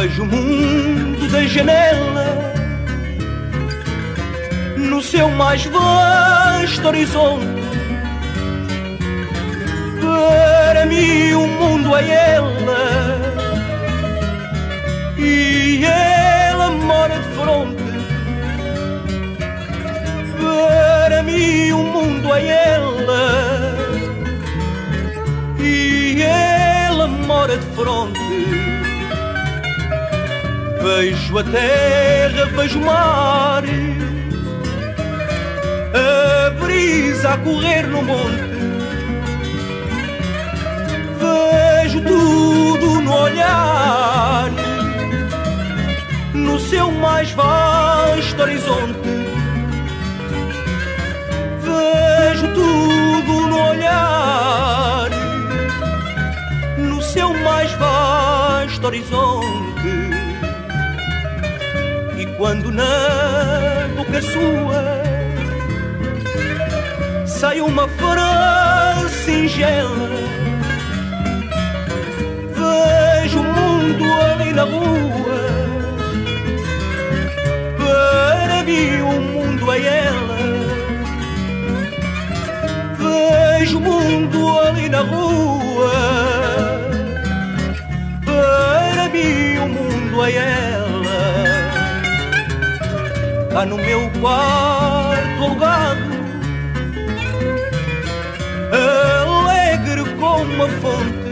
Vejo o mundo da janela, no seu mais vasto horizonte. Para mim o mundo é ela, e ela mora de fronte. Para mim o mundo é ela, e ela mora de fronte. Vejo a terra, vejo o mar, a brisa a correr no monte. Vejo tudo no olhar, no seu mais vasto horizonte. Vejo tudo no olhar, no seu mais vasto horizonte. E quando na boca sua sai uma frase singela, vejo o mundo ali na rua. Para mim o mundo é ela, vejo o mundo ali na rua. Para mim o mundo é ela. Cá no meu quarto alugado, alegre como uma fonte,